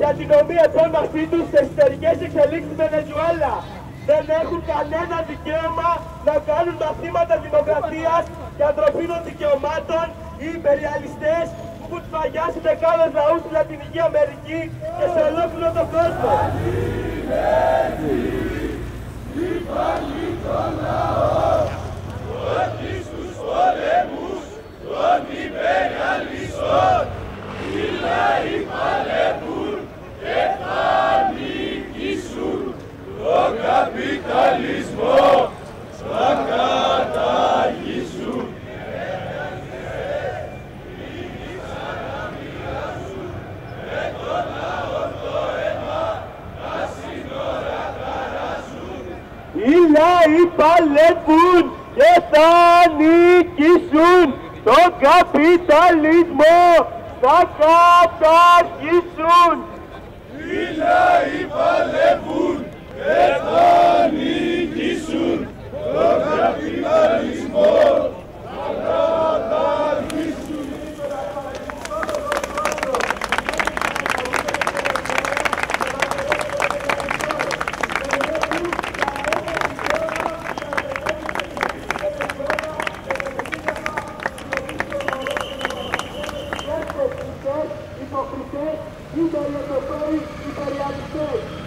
και αστυνομία επέμβασή τους στις εσωτερικές εξελίξεις στη Βενεζουέλα. Δεν έχουν κανένα δικαίωμα να κάνουν μαθήματα δημοκρατίας και ανθρωπίνων δικαιωμάτων οι υπεριαλιστές που έχουν σφαγιάσει δεκάδες λαούς στη Λατινική Αμερική και σε ολόκληρο τον κόσμο. Υπάρχει τον λαό, όχι στους πολέμους των υπεριαλιστών. Οι λαοί παλεύουν και θα νικήσουν τον καπιταλισμό, θα καταργήσουν. Οι λαοί παλεύουν και θα νικήσουν τον καπιταλισμό, θα καταργήσουν. Οι λαοί παλεύουν και θα νικήσουν τον καπιταλισμό, θα καταργήσουν. Υποκριτές, υπεριαλιστές, υπεριαλιστές.